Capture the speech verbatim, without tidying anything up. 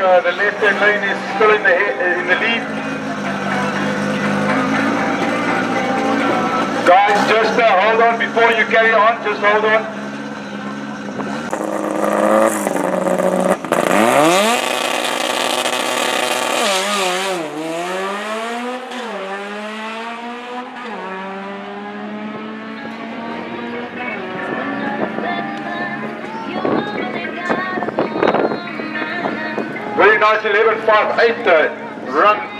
uh, the left-hand lane is still in the, in the lead. Guys, just uh, hold on before you carry on, just hold on. Very nice eleven five eight uh, run